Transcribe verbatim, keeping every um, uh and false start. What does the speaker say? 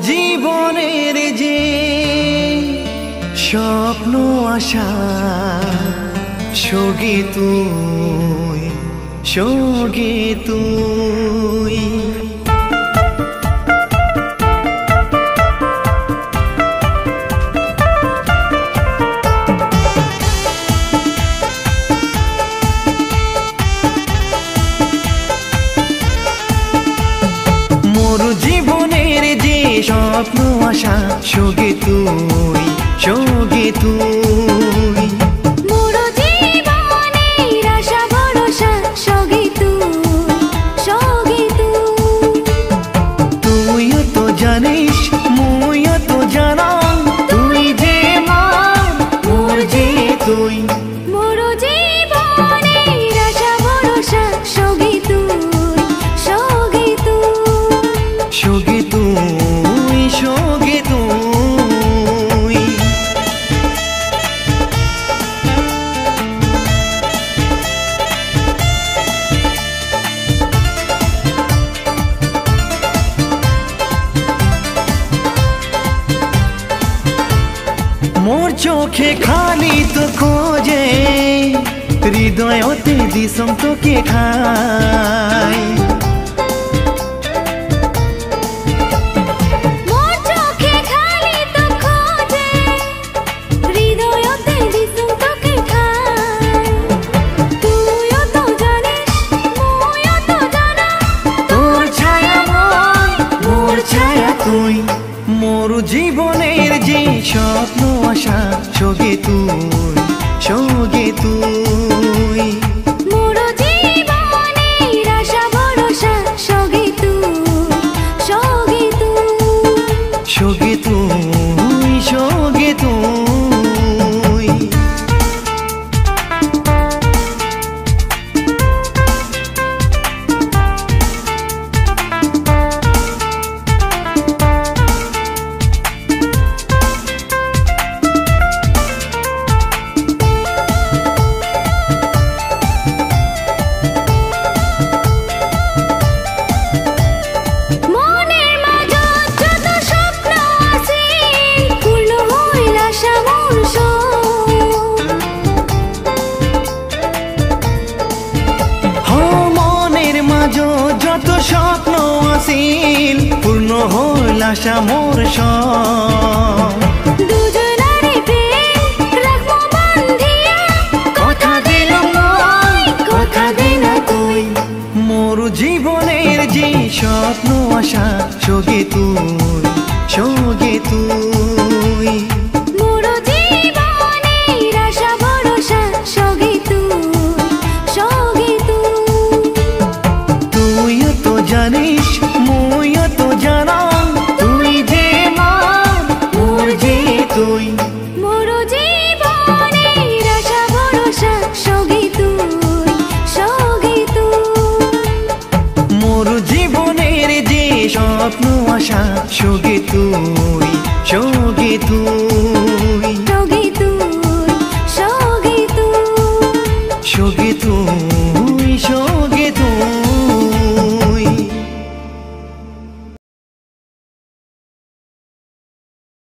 জীবনের যে স্বপ্ন আশা সঙ্গে তুই সঙ্গে তুই মোর জীবনের যে স্বপ্ন আশা সঙ্গে তুই সঙ্গে তুই মোর জীবনের আশা ভরসা সঙ্গে তুই সঙ্গে তুই তুইও তো জানিস মুইও তো জানা তুই যে মন মোর যে তুই মোর জীবনের আশা ভরসা সঙ্গে তুই সঙ্গে তুই সঙ্গে তুই সঙ্গে তুই মোর চোখে খালি তো খোঁজে হৃদয়তে দিসম তোকে খাই মোর চোখে খালি তো খোঁজে হৃদয়তে দিসুম তোকে খাই তুইও তো জানিস মুইও তো জানা তোর ছায়া মই মোর ছায়া তুই মোর জীবনের যে স্বপ্ন আশা সঙ্গে তুই সঙ্গে তুই মোর জীবনের আশা ভরসা সঙ্গে তুই সঙ্গে তুই সঙ্গে তুই সঙ্গে তুই মনের মাঝে যত স্বপ্ন আছে পূর্ণ হইল আশা মোর সব হ মনের মাঝ যত স্বপ্ন আছিল পূর্ণ হইল আশা মোর সব দুজন